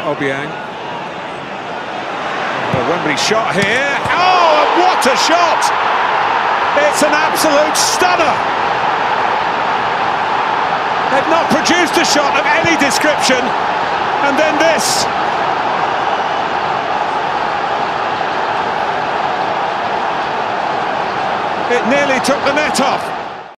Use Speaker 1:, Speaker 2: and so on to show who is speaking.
Speaker 1: Obiang. The Wembley shot here. Oh, what a shot! It's an absolute stunner. They've not produced a shot of any description, and then this. It nearly took the net off.